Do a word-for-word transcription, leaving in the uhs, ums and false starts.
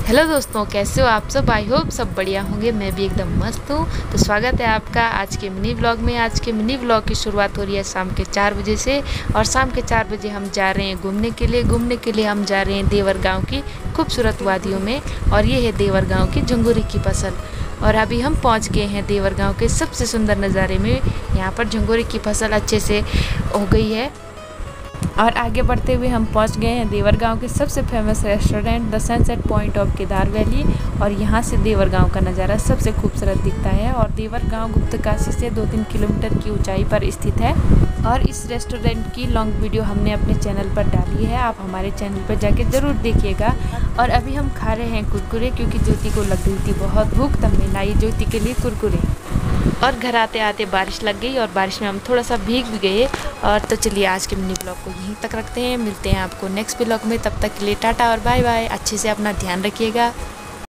Hello दोस्तों, कैसे हो आप सब। आई होप सब बढ़िया होंगे। मैं भी एकदम मस्त हूँ। तो स्वागत है आपका आज के मिनी व्लॉग में। आज के मिनी व्लॉग की शुरुआत हो रही है शाम के चार बजे से, और शाम के चार बजे हम जा रहे हैं घूमने के लिए। घूमने के लिए हम जा रहे हैं देवर गांव की खूबसूरत वादियों में, और ये है देवर गांव की झंगोरी की फसल। और अभी हम पहुंच गए हैं देवर गांव के सबसे सुंदर नज़ारे में। यहाँ पर झंगोरी की फसल अच्छे से हो गई है। और आगे बढ़ते हुए हम पहुंच गए हैं देवर गांव के सबसे famous restaurant the sunset point of Kedar valley. और यहां से देवर गांव का नज़ारा सबसे खूबसूरत दिखता है। और देवर गांव गुप्तकाशी से दो तीन किलोमीटर की ऊंचाई पर स्थित है। और इस रेस्टोरेंट की लॉन्ग वीडियो हमने अपने चैनल पर डाली है, आप हमारे चैनल पर जाके ज़रूर देखिएगा। और अभी हम खा रहे हैं कुरकुरे, क्योंकि ज्योति को लग रही थी बहुत भूख, तब मैं लाई ज्योति के लिए कुरकुरे। और घर आते आते बारिश लग गई, और बारिश में हम थोड़ा सा भीग भी गए। और तो चलिए आज के मिनी ब्लॉग को यहीं तक रखते हैं। मिलते हैं आपको नेक्स्ट ब्लॉग में। तब तक के लिए टाटा और बाय बाय। अच्छे से अपना ध्यान रखिएगा।